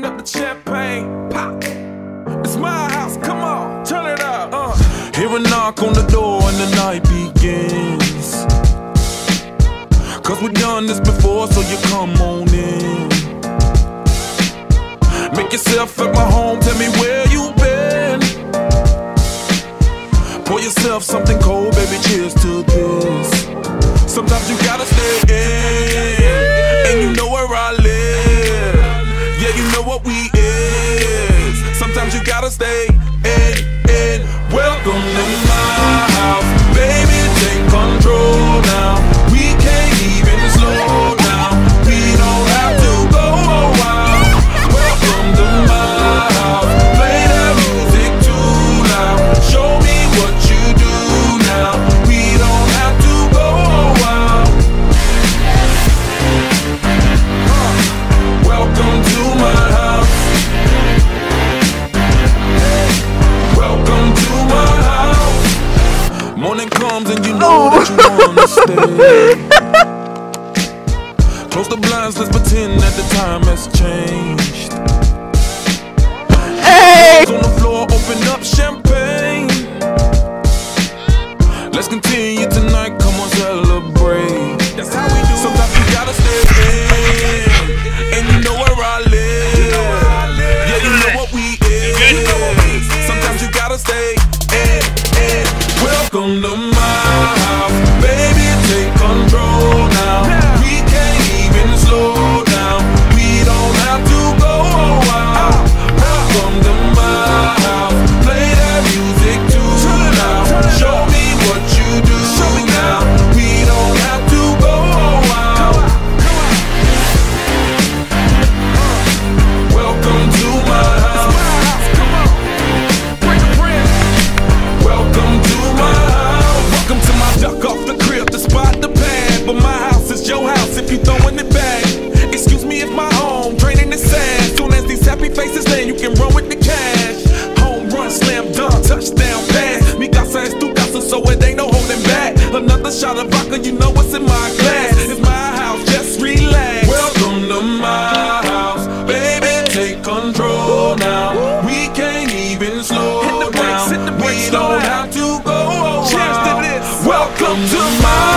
open up the champagne, pop. It's my house, come on, turn it up. Hear a knock on the door and the night begins. Cause we've done this before, so you come on in. Make yourself at my home, tell me where you been. Pour yourself something cold, baby, cheers to this. Sometimes you gotta stay in, and you know where I live. Yeah, you know what we is. Sometimes you gotta stay in. Welcome to my house, baby, take control now. We can't even slow down. We don't have to go a while. Welcome to my house, play that music too loud. Show me what you do now. We don't have to go a while. Welcome to my house. Welcome to my house. Morning comes and you know that you wanna stay. Close the blinds, let's pretend that the time has changed. Hey! On the floor, open up champagne. Let's continue tonight, come on, celebrate. That's how we do. Sometimes you gotta stay in, and you know where I live. Yeah, you know what we is. Sometimes you gotta stay in. Welcome to my house, baby, take control now. We can't even slow down. We don't have to go a while. Welcome to my house, play that music too loud. Show me what you do now. We don't have to go a while. Welcome to my house. Welcome to my house. Welcome to my duck off the crib, the spot, the pad. But my house is your house if you throwing it back. Excuse me if my home draining the sand. Soon as these happy faces land, you can run with the cash. Home run, slam dunk, touchdown pass. Mi casa es tu casa, so it ain't no holding back. Another shot of vodka, you know what's in my glass. It's my house, just relax. Welcome to my house, baby, take control now. We can't even slow down. We don't have to go a while. Welcome to my